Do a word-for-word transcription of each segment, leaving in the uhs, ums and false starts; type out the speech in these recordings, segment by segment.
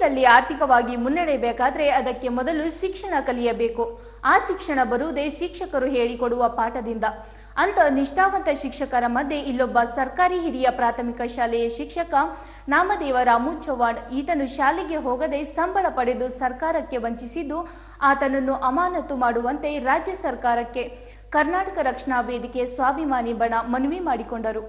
ದೇಶದಲ್ಲಿ ಆರ್ಥಿಕವಾಗಿ ಮುನ್ನಡೆಯಬೇಕಾದರೆ ಅದಕ್ಕೆ ಮೊದಲು ಶಿಕ್ಷಣ ಕಲಿಯಬೇಕು. ಆ ಶಿಕ್ಷಣ ಬರುವುದೇ ಶಿಕ್ಷಕರು ಹೇಳಿಕೊಡುವ ಪಾಠದಿಂದ. ಅಂತ ನಿಷ್ಠಾವಂತ ಶಿಕ್ಷಕರ ಮಧ್ಯೆ ಇಲ್ಲೊಬ್ಬ ಸರ್ಕಾರಿ ಹಿರಿಯ ಪ್ರಾಥಮಿಕ ಶಾಲೆಯ ಶಿಕ್ಷಕ ನಾಮದೇವ ರಾಮು ಚವ್ಹಾಣ್. ಈತನು ಶಾಲೆಗೆ ಹೋಗದೆ ಸಂಬಳ ಪಡೆದು ಸರ್ಕಾರಕ್ಕೆ ವಂಚಿಸಿದ್ದು ಆತನನ್ನು ಅಮಾನತು ಮಾಡುವಂತೆ ರಾಜ್ಯ ಸರ್ಕಾರಕ್ಕೆ ಕರ್ನಾಟಕ ರಕ್ಷಣಾ ವೇದಿಕೆ ಸ್ವಾಭಿಮಾನಿ ಬಣ ಮನವಿ ಮಾಡಿಕೊಂಡರು.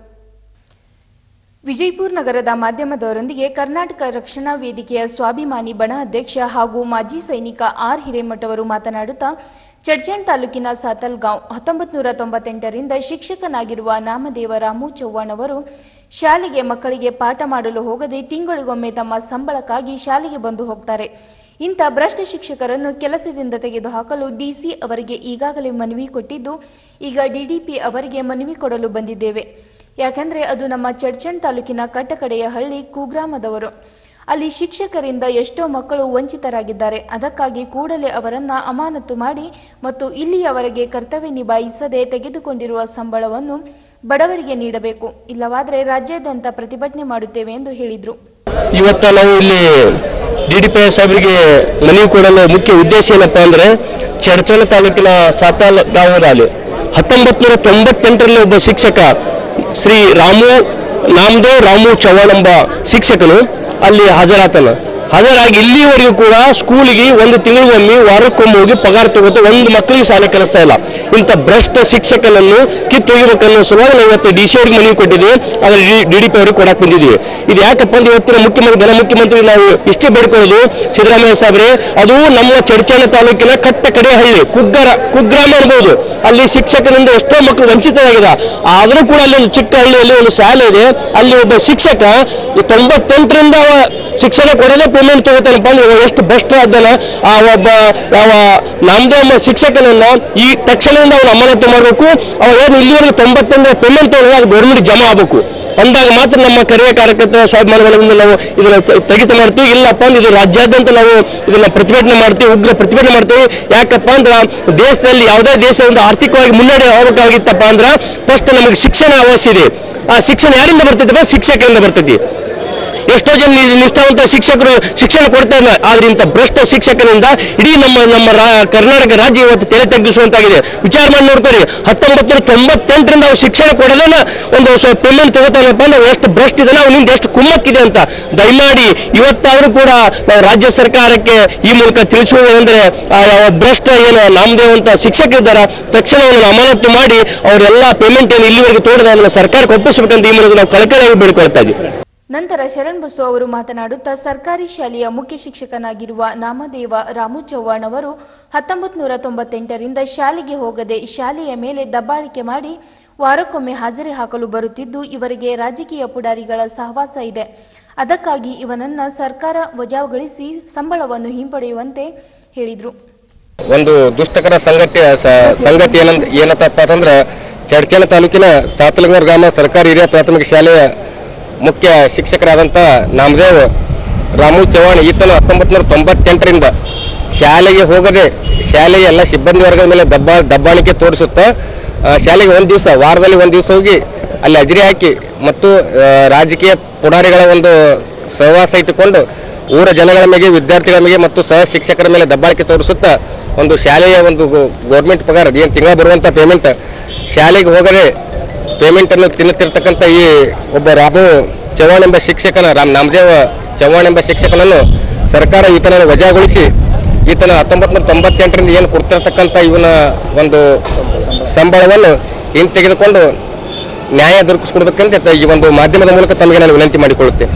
ವಿಜಯಪುರ ನಗರದ ಮಾಧ್ಯಮದವರೊಂದಿಗೆ ಕರ್ನಾಟಕ ರಕ್ಷಣಾ ವೇದಿಕೆಯ ಸ್ವಾಭಿಮಾನಿ ಬಣ ಅಧ್ಯಕ್ಷ ಹಾಗೂ ಮಾಜಿ ಸೈನಿಕ ಆರ್ ಹಿರೇಮಠ ಅವರು ಮಾತನಾಡುತ್ತಾ, ಚಡ್ಚಣ್ ತಾಲೂಕಿನ ಸಾತಲ್ಗಾಂವ್ ಹತ್ತೊಂಬತ್ತು ನೂರ ತೊಂಬತ್ತೆಂಟರಿಂದ ಶಿಕ್ಷಕನಾಗಿರುವ ನಾಮದೇವ ರಾಮು ಚವ್ಹಾಣ್ ಅವರು ಶಾಲೆಗೆ ಮಕ್ಕಳಿಗೆ ಪಾಠ ಮಾಡಲು ಹೋಗದೆ ತಿಂಗಳಿಗೊಮ್ಮೆ ತಮ್ಮ ಸಂಬಳಕ್ಕಾಗಿ ಶಾಲೆಗೆ ಬಂದು ಹೋಗ್ತಾರೆ. ಇಂಥ ಭ್ರಷ್ಟ ಶಿಕ್ಷಕರನ್ನು ಕೆಲಸದಿಂದ ತೆಗೆದುಹಾಕಲು ಡಿಸಿ ಅವರಿಗೆ ಈಗಾಗಲೇ ಮನವಿ ಕೊಟ್ಟಿದ್ದು, ಈಗ ಡಿಡಿಪಿ ಅವರಿಗೆ ಮನವಿ ಕೊಡಲು ಬಂದಿದ್ದೇವೆ. ಯಾಕೆಂದರೆ ಅದು ನಮ್ಮ ಚಡ್ಚಣ್ ತಾಲೂಕಿನ ಕಟ್ಟಕಡೆಯ ಹಳ್ಳಿ ಕುಗ್ರಾಮದವರು. ಅಲ್ಲಿ ಶಿಕ್ಷಕರಿಂದ ಎಷ್ಟೋ ಮಕ್ಕಳು ವಂಚಿತರಾಗಿದ್ದಾರೆ. ಅದಕ್ಕಾಗಿ ಕೂಡಲೇ ಅವರನ್ನು ಅಮಾನತು ಮಾಡಿ ಮತ್ತು ಇಲ್ಲಿಯವರೆಗೆ ಕರ್ತವ್ಯ ನಿಭಾಯಿಸದೆ ತೆಗೆದುಕೊಂಡಿರುವ ಸಂಬಳವನ್ನು ಬಡವರಿಗೆ ನೀಡಬೇಕು. ಇಲ್ಲವಾದರೆ ರಾಜ್ಯಾದ್ಯಂತ ಪ್ರತಿಭಟನೆ ಮಾಡುತ್ತೇವೆ ಎಂದು ಹೇಳಿದರು. ಇವತ್ತು ನಾವು ಇಲ್ಲಿ ಡಿಡಿಪಿ ಸಾಹೇಬರಿಗೆ ಮನವಿ ಕೊಡಲು ಮುಖ್ಯ ಉದ್ದೇಶ ಏನಪ್ಪಾ ಅಂದ್ರೆ, ಚಡ್ಚಣ್ ತಾಲೂಕಿನ ಸಾತಾಲ್ ಗಾಂವದಲ್ಲಿ ಹತ್ತೊಂಬತ್ತು ನೂರ ತೊಂಬತ್ತೆಂಟರಲ್ಲಿ ಒಬ್ಬ ಶಿಕ್ಷಕ ಶ್ರೀ ರಾಮು ನಾಮದೇವ್ ರಾಮು ಚವ್ಹಾಣ್ ಎಂಬ ಶಿಕ್ಷಕನು ಅಲ್ಲಿ ಹಾಜರಾತನ. ಹಾಜರಾಗಿ ಇಲ್ಲಿವರೆಗೂ ಕೂಡ ಸ್ಕೂಲಿಗೆ ಒಂದು ತಿಂಗಳಿಗೊಮ್ಮೆ ವಾರಕ್ಕೊಮ್ಮೆ ಹೋಗಿ ಪಗಾರ ತಗೋತ ಒಂದು ಮಕ್ಕಳಿಗೆ ಶಾಲೆ ಕಲಿಸ್ತಾ ಇಲ್ಲ. ಇಂಥ ಭ್ರಷ್ಟ ಶಿಕ್ಷಕನನ್ನು ಕಿತ್ತೊಯ್ಯಬೇಕನ್ನೋ ಸಲುವಾಗಿ ನಾವು ಇವತ್ತು ಡಿ ಸಿ ಅವರಿಗೆ ಮನವಿ ಕೊಟ್ಟಿದ್ದೀವಿ. ಆದರೆ ಡಿ ಡಿ ಪಿ ಅವರಿಗೆ ಕೊಡಕ್ಕೆ ಬಂದಿದ್ದೀವಿ. ಇದು ಯಾಕಪ್ಪ ಅಂದ್ರೆ ಇವತ್ತಿನ ಮುಖ್ಯಮಂತ್ರಿ ಘನ ಮುಖ್ಯಮಂತ್ರಿ ನಾವು ಇಷ್ಟೇ ಬೇಡ್ಕೊಳ್ಳೋದು, ಸಿದ್ದರಾಮಯ್ಯ ಸಾಹೇಬ್ರೆ, ಅದು ನಮ್ಮ ಚಡ್ಚಣ್ ತಾಲೂಕಿನ ಕಟ್ಟ ಕಡೆ ಹಳ್ಳಿ ಕುಗ್ಗರ ಕುಗ್ರಾಮ ಅನ್ಬೋದು. ಅಲ್ಲಿ ಶಿಕ್ಷಕರಿಂದ ಎಷ್ಟೋ ಮಕ್ಕಳು ವಂಚಿತರಾಗಿದೆ. ಆದರೂ ಕೂಡ ಅಲ್ಲಿ ಒಂದು ಚಿಕ್ಕ ಹಳ್ಳಿಯಲ್ಲಿ ಒಂದು ಶಾಲೆ ಇದೆ. ಅಲ್ಲಿ ಒಬ್ಬ ಶಿಕ್ಷಕ ತೊಂಬತ್ತೆಂಟರಿಂದ ಶಿಕ್ಷಣ ಕೊಡಲೇ ಪೇಮೆಂಟ್ ತಗೋತಾನಪ್ಪ ಅಂದ್ರೆ ಎಷ್ಟು ಭ್ರಷ್ಟ ಅದನ್ನ. ಆ ಒಬ್ಬ ಯಾವ ನಾಮದೇವ್ ಶಿಕ್ಷಕನನ್ನ ಈ ತಕ್ಷಣದಿಂದ ಅವನು ಅಮಾನತು ಮಾಡಬೇಕು. ಅವ ಏನು ಇಲ್ಲಿವರೆಗೆ ತೊಂಬತ್ತೆಂಟರ ಪೇಮೆಂಟ್ ತಗೊಂಡ್ರೆ ಅದು ಗೌರ್ಮೆಂಟ್ ಜಮಾ ಆಗಬೇಕು. ಅಂದಾಗ ಮಾತ್ರ ನಮ್ಮ ಕರೆಯ ಕಾರ್ಯಕರ್ತರ ಸ್ವಾಭಿಮಾನಗಳಿಂದ ನಾವು ಇದನ್ನ ಸ್ಥಗಿತ ಮಾಡ್ತೀವಿ. ಇಲ್ಲಪ್ಪ ಅಂದ್ರೆ ಇದು ರಾಜ್ಯಾದ್ಯಂತ ನಾವು ಇದನ್ನ ಪ್ರತಿಭಟನೆ ಮಾಡ್ತೀವಿ, ಉಗ್ರ ಪ್ರತಿಭಟನೆ ಮಾಡ್ತೀವಿ. ಯಾಕಪ್ಪ ಅಂದ್ರೆ ದೇಶದಲ್ಲಿ ಯಾವುದೇ ದೇಶ ಒಂದು ಆರ್ಥಿಕವಾಗಿ ಮುನ್ನಡೆ ಹೋಗಬೇಕಾಗಿತ್ತಪ್ಪ ಅಂದ್ರೆ ಫಸ್ಟ್ ನಮಗೆ ಶಿಕ್ಷಣ ಅವಶ್ಯ ಇದೆ. ಆ ಶಿಕ್ಷಣ ಯಾರಿಂದ ಬರ್ತೈತಪ್ಪ? ಶಿಕ್ಷಕರಿಂದ ಬರ್ತೈತಿ. ಎಷ್ಟೋ ಜನ ನಿಷ್ಠಾವಂತ ಶಿಕ್ಷಕರು ಶಿಕ್ಷಣ ಕೊಡ್ತಾ ಇಲ್ಲ. ಆದ್ರೆ ಇಂಥ ಭ್ರಷ್ಟ ಶಿಕ್ಷಕರಿಂದ ಇಡೀ ನಮ್ಮ ನಮ್ಮ ಕರ್ನಾಟಕ ರಾಜ್ಯ ಇವತ್ತು ತಲೆ ತಗ್ಗಿಸುವಂತಾಗಿದೆ. ವಿಚಾರ ಮಾಡಿ ನೋಡ್ತಾರೆ, ಹತ್ತೊಂಬತ್ತು ನೂರ ತೊಂಬತ್ತೆಂಟರಿಂದ ಅವ್ರು ಶಿಕ್ಷಣ ಕೊಡಲೇನ ಒಂದು ಪೇಮೆಂಟ್ ತಗೋತಾನಪ್ಪ ಅಂದ್ರೆ ಎಷ್ಟು ಭ್ರಷ್ಟ ಇದೆ, ಅವ್ನಿಂದ ಎಷ್ಟು ಕುಮ್ಮಕ್ಕಿದೆ ಅಂತ ದಯಮಾಡಿ ಇವತ್ತಾದ್ರೂ ಕೂಡ ನಾವು ರಾಜ್ಯ ಸರ್ಕಾರಕ್ಕೆ ಈ ಮೂಲಕ ತಿಳಿಸುವುದಂದ್ರೆ, ಯಾವ ಭ್ರಷ್ಟ ಏನು ನಾಮದೇವ್ ಅಂತ ಶಿಕ್ಷಕರಿದ್ದಾರೆ ತಕ್ಷಣ ಅವರನ್ನು ಅಮಾನತು ಮಾಡಿ ಅವರೆಲ್ಲ ಪೇಮೆಂಟ್ ಏನು ಇಲ್ಲಿವರೆಗೆ ತೋಡದ ಅದನ್ನು ಸರ್ಕಾರಕ್ಕೆ ಒಪ್ಪಿಸಬೇಕಂತ ಈ ಮೂಲಕ ನಾವು ಕಳಕಳಿಯಾಗಿ ಬೇಡಿಕೊಳ್ತಾ ಇದ್ದೀವಿ. ನಂತರ ಶರಣ್ ಬಸು ಅವರು ಮಾತನಾಡುತ್ತಾ, ಸರ್ಕಾರಿ ಶಾಲೆಯ ಮುಖ್ಯ ಶಿಕ್ಷಕನಾಗಿರುವ ನಾಮದೇವ ರಾಮು ಚವ್ಹಾಣ್ ಅವರು ಹತ್ತೊಂಬತ್ತು ನೂರ ತೊಂಬತ್ತೆಂಟರಿಂದ ಶಾಲೆಗೆ ಹೋಗದೆ ಶಾಲೆಯ ಮೇಲೆ ದಬ್ಬಾಳಿಕೆ ಮಾಡಿ ವಾರಕ್ಕೊಮ್ಮೆ ಹಾಜರಿ ಹಾಕಲು ಬರುತ್ತಿದ್ದು, ಇವರಿಗೆ ರಾಜಕೀಯ ಪುಡಾರಿಗಳ ಸಹವಾಸ ಇದೆ. ಅದಕ್ಕಾಗಿ ಇವನನ್ನ ಸರ್ಕಾರ ವಜಾಗೊಳಿಸಿ ಸಂಬಳವನ್ನು ಹಿಂಪಡೆಯುವಂತೆ ಹೇಳಿದರು. ಒಂದು ದುಷ್ಟಕರ ಸಂಗತಿ ಸಂಗತಿ ಏನಂತ ಏನತ್ತಪ್ಪ ಅಂತಂದ್ರೆ, ಚಡ್ಚಣ್ ತಾಲೂಕಿನ ಸಾತಲ್ಗಾಂವ್ ಗ್ರಾಮ ಸರ್ಕಾರಿ ಹಿರಿಯ ಪ್ರಾಥಮಿಕ ಶಾಲೆಯ ಮುಖ್ಯ ಶಿಕ್ಷಕರಾದಂಥ ನಾಮದೇವ್ ರಾಮು ಚವ್ಹಾಣ್ ಈತನು ಹತ್ತೊಂಬತ್ತು ನೂರ ತೊಂಬತ್ತೆಂಟರಿಂದ ಶಾಲೆಗೆ ಹೋಗದೆ ಶಾಲೆಯ ಎಲ್ಲ ಸಿಬ್ಬಂದಿ ವರ್ಗದ ಮೇಲೆ ದಬ್ಬ ದಬ್ಬಾಣಿಕೆ ತೋರಿಸುತ್ತಾ ಶಾಲೆಗೆ ಒಂದು ದಿವಸ ವಾರದಲ್ಲಿ ಒಂದು ದಿವಸ ಹೋಗಿ ಅಲ್ಲಿ ಹಾಜರಿ ಹಾಕಿ ಮತ್ತು ರಾಜಕೀಯ ಪುಡಾರಿಗಳ ಒಂದು ಸಹವಾಸ ಇಟ್ಟುಕೊಂಡು ಊರ ಜನಗಳ ಮೇಲೆ, ವಿದ್ಯಾರ್ಥಿಗಳ ಮೇಲೆ ಮತ್ತು ಸಹ ಶಿಕ್ಷಕರ ಮೇಲೆ ದಬ್ಬಾಳಿಕೆ ತೋರಿಸುತ್ತಾ ಒಂದು ಶಾಲೆಯ ಒಂದು ಗೌರ್ಮೆಂಟ್ ಪಗಾರ ಏನು ತಿಂಗಳ ಬರುವಂಥ ಪೇಮೆಂಟ್ ಶಾಲೆಗೆ ಹೋಗದೆ ಪೇಮೆಂಟನ್ನು ತಿನ್ನುತ್ತಿರ್ತಕ್ಕಂಥ ಈ ಒಬ್ಬ ರಾಮು ಚವ್ಹಾಣ್ ಎಂಬ ಶಿಕ್ಷಕನ ರಾಮ್ ನಾಮದೇವ ಚವ್ಹಾಣ್ ಎಂಬ ಶಿಕ್ಷಕನನ್ನು ಸರ್ಕಾರ ಈತನನ್ನು ವಜಾಗೊಳಿಸಿ ಈತನ ಹತ್ತೊಂಬತ್ತು ನೂರ ತೊಂಬತ್ತೆಂಟರಿಂದ ಏನು ಕೊಡ್ತಿರ್ತಕ್ಕಂಥ ಇವನ ಒಂದು ಸಂಬಳವನ್ನು ಹಿಂತೆಗೆದುಕೊಂಡು ನ್ಯಾಯ ದೊರಕಿಸ್ಕೊಡ್ಬೇಕಂತ ಈ ಒಂದು ಮಾಧ್ಯಮದ ಮೂಲಕ ತಮಗೆ ನಾನು ವಿನಂತಿ ಮಾಡಿಕೊಳ್ಳುತ್ತೇನೆ.